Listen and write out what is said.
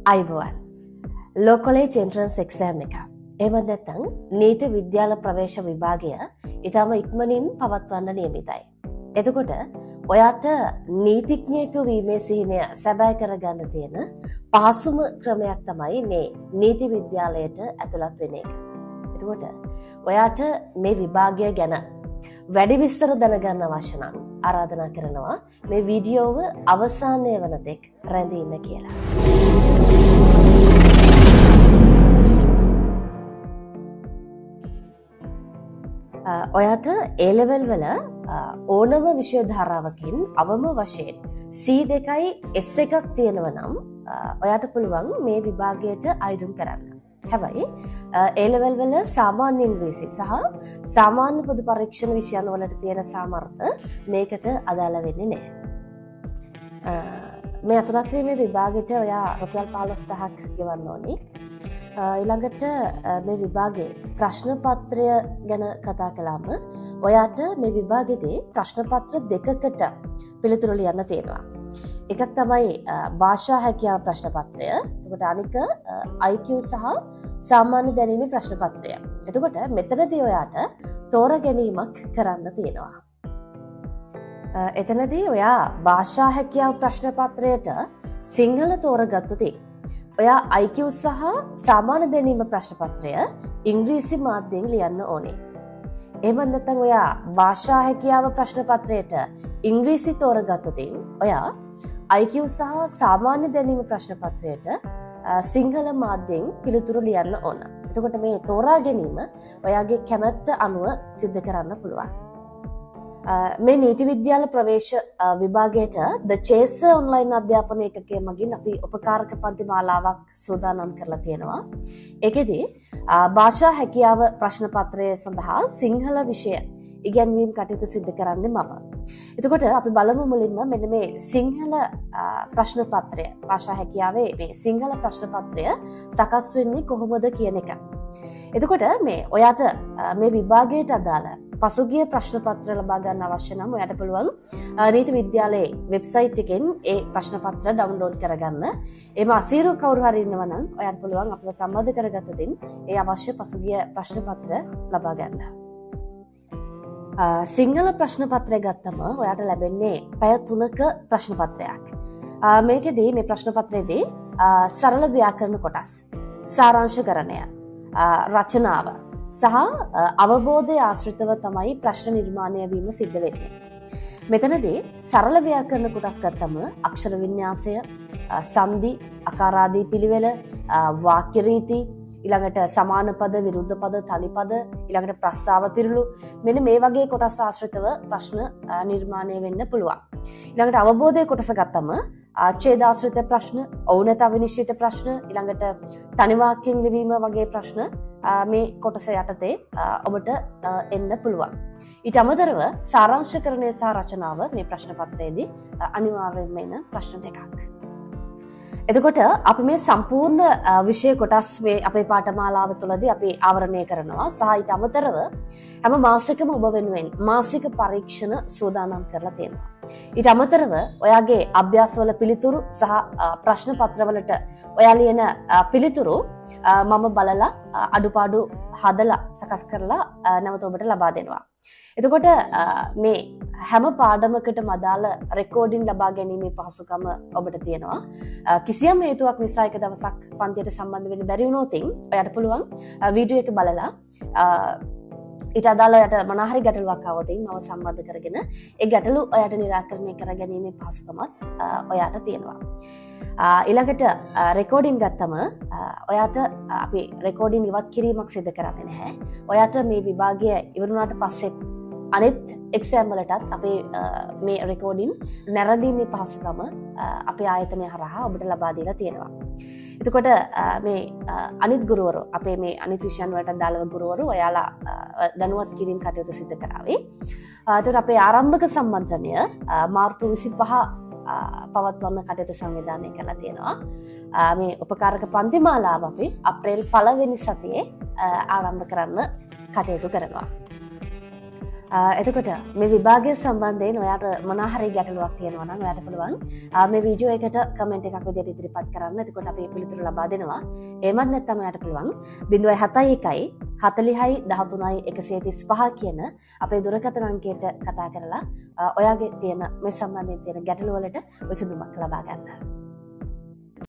අයිබෝවන් ලෝ college entrance exam එක. එහෙමත් නැත්නම් නීති විද්‍යාල ප්‍රවේශ විභාගය ඊටම ඉක්මනින් පවත්වන්න නියමිතයි. එතකොට ඔයාට නීතිඥයෙකු වීමේ සිහිනය සැබෑ කරගන්න තියෙන පහසුම ක්‍රමයක් තමයි මේ නීති විද්‍යාලයට ඇතුළත් වෙන එක. එතකොට ඔයාට මේ විභාගය ගැන වැඩි විස්තර දැනගන්න අවශ්‍ය නම් ආරාධනා කරනවා මේ වීඩියෝව අවසානය වනතෙක් රැඳී ඉන්න කියලා. ඔයාට A-level වල ඕනම විෂය ධාරාවකින් අවම වශයෙන් C2යි S1ක් තියෙනවා නම් ඔයාට පුළුවන් මේ විභාගයට අයදුම් කරන්න. හැබැයි A-level වල සාමාන්‍ය ඉංග්‍රීසි සහ සාමාන්‍ය පොදු පරීක්ෂණ විෂයන් වලට තියෙන සාමර්ථ මේකට අදාළ වෙන්නේ නැහැ. මේ අතුරත් මේ විභාගයට ඔයා රුපියල් 15000ක් ගෙවන්න ඕනේ. ඊළඟට මේ විභාගයේ ප්‍රශ්න පත්‍රය ගැන කතා කළාම ඔයාට මේ විභාගෙදී ප්‍රශ්න පත්‍ර දෙකකට පිළිතුරු ලියන්න තියෙනවා. එකක් තමයි භාෂා හැකියාව ප්‍රශ්න පත්‍රය. එතකොට අනික IQ සහ සාමාන්‍ය දැනීමේ ප්‍රශ්න පත්‍රය. එතකොට මෙතනදී ඔයාට තෝරා ගැනීමක් කරන්න තියෙනවා. එතනදී ඔයා භාෂා හැකියාව ප්‍රශ්න පත්‍රයට සිංහල තෝරගත්තොත් ඔයා IQ සහ සාමාන්‍ය දැනීම ප්‍රශ්න පත්‍රය ඉංග්‍රීසි මාධ්‍යයෙන් ලියන්න ඕනේ. එහෙම නැත්නම් ඔයා භාෂා හැකියාව ප්‍රශ්න පත්‍රයට ඉංග්‍රීසි තෝරගත්තොත් ඔයා IQ සහ සාමාන්‍ය දැනීම ප්‍රශ්න පත්‍රයට සිංහල මාධ්‍යයෙන් පිළිතුරු ලියන්න ඕන. එතකොට මේ තෝරා ගැනීම ඔයාගේ කැමැත්ත අනුව සිද්ධ කරන්න පුළුවන්. මේ නීති විද්‍යාල ප්‍රවේශ විභාගයට ද චේසර් ඔන්ලයින් අධ්‍යාපන ඒකකය මගින් අපි උපකාරක පන්ති මාලාවක් සූදානම් කරලා තියෙනවා. ඒකෙදී භාෂා හැකියාව ප්‍රශ්න පත්‍රය සඳහා සිංහල විෂය ඉගැන්වීම් කටයුතු සිදු කරන්නේ මම. එතකොට අපි බලමු මුලින්ම මෙන්න මේ සිංහල ප්‍රශ්න පත්‍රය භාෂා හැකියාවේ මේ සිංහල ප්‍රශ්න පත්‍රය සකස් වෙන්නේ කොහොමද කියන එක. එතකොට මේ ඔයාට මේ විභාගයට අදාළ පසුගිය ප්‍රශ්න පත්‍ර ලබා ගන්න අවශ්‍ය නම් ඔයාට පුළුවන් නීති විද්‍යාලයේ වෙබ්සයිට් එකෙන් ඒ ප්‍රශ්න පත්‍ර ඩවුන්ලෝඩ් කරගන්න. එම අසීරු කවුරු හරි ඉන්නවා නම් ඔයාට පුළුවන් අපිව සම්බන්ධ කරගත්තොත් ඒ අවශ්‍ය පසුගිය ප්‍රශ්න පත්‍ර ලබා ගන්න. සිංහල ප්‍රශ්න පත්‍රය ගත්තම ඔයාට ලැබෙන්නේ පැය 3ක ප්‍රශ්න පත්‍රයක්. මේකෙදී මේ ප්‍රශ්න පත්‍රයේදී සරල ව්‍යාකරණ කොටස්, සාරාංශකරණය, රචනාව සහ අවබෝධය ආශ්‍රිතව තමයි ප්‍රශ්න නිර්මාණය වීම සිද්ධ වෙන්නේ. මෙතනදී සරල ව්‍යාකරණ කොටස් ගත්තම අක්ෂර වින්‍යාසය, සංදි, අකාරාදී පිළිවෙල, වාක්‍ය රීති, ඊළඟට සමාන පද, විරුද්ධ පද, තනි පද, ඊළඟට ප්‍රස්තාව පිරුළු, මෙන්න මේ වගේ කොටස් ආශ්‍රිතව ප්‍රශ්න නිර්මාණය වෙන්න පුළුවන්. ඊළඟට අවබෝධය කොටස ගත්තම ඡේදාශ්‍රිත ප්‍රශ්න, ඖනත අවිනිශ්චිත ප්‍රශ්න, ඊළඟට තනි වාක්‍යයෙන් ලිවීම වගේ ප්‍රශ්න මේ කොටස යටතේ ඔබට එන්න පුළුවන්. ඊට අමතරව සාරාංශකරණය සහ රචනාව මේ ප්‍රශ්න පත්‍රයේදී අනිවාර්යයෙන්ම එන ප්‍රශ්න දෙකක්. එතකොට අපි මේ සම්පූර්ණ විෂය කොටස් මේ අපේ පාඨමාලාව තුළදී අපි ආවරණය කරනවා සහ ඊට අමතරව හැම මාසෙකම ඔබ වෙනුවෙන් මාසික පරීක්ෂණ සූදානම් කරලා තියෙනවා. ඊට අමතරව ඔයාගේ අභ්‍යාසවල පිළිතුරු සහ ප්‍රශ්න පත්‍රවලට ඔයා ලියන පිළිතුරු මම බලලා අඩුපාඩු හදලා සකස් කරලා නැවත ඔබට ලබා දෙනවා. එතකොට මේ හැම පාඩමකටම අදාළ රෙකෝඩින් ලබා ගැනීමේ පහසුකම ඔබට තියෙනවා. කිසියම් හේතුවක් නිසා එක දවසක් පන්තියට සම්බන්ධ වෙන්න බැරි වුණොත් ඔයාට පුළුවන් වීඩියෝ එක බලලා ඊට අදාළ ඔයාට මොනවා හරි ගැටලුවක් ආවොත් මම සම්බන්ධ කරගෙන ඒ ගැටලු ඔයාට निराකරණය කර ගැනීමේ පහසුකමත් ඔයාට තියෙනවා. ඊළඟට රෙකෝඩින් ගත්තම ඔයාට අපි රෙකෝඩින් ඉවත් කිරීමක් සිදු කරන්නේ නැහැ. ඔයාට මේ විභාගය ඉවරුණාට පස්සේ අනෙත් එක්සෑම් වලටත් අපේ මේ රෙකෝඩින් නැරඹීමේ පහසුකම අපේ ආයතනය හරහා ඔබට ලබා දීලා තියෙනවා. එතකොට මේ අනිත් ගුරුවරු අපේ මේ අනිත් විෂයන් වලට අදාළව ගුරුවරු ඔයාලා දැනුවත් කිරීම කටයුතු සිදු කරાવી. එතකොට අපේ ආරම්භක සම්මන්ත්‍රණය මාර්තු 25 පවත්වන්න කටයුතු සංවිධානය කරලා තියෙනවා. මේ උපකාරක පන්ති මාලාව අපි අප්‍රේල් 1 වෙනි සතියේ ආරම්භ කරන්න කටයුතු කරනවා. එතකොට මේ විභාගය සම්බන්ධයෙන් ඔයාට මොනවා හරි ගැටලුවක් තියෙනවා නම් ඔයාට පුළුවන් මේ වීඩියෝ එකට කමෙන්ට් එකක් විදිහට ඉදිරිපත් කරන්න. එතකොට අපි පිළිතුරු ලබා දෙනවා. එහෙමත් නැත්නම් ඔයාට පුළුවන් 071 40යි 13යි 135 කියන අපේ දුරකථන අංකයට කතා කරලා ඔයාගේ තියෙන මේ සම්බන්ධයෙන් තියෙන ගැටලු වලට විසඳුමක් ලබා ගන්න.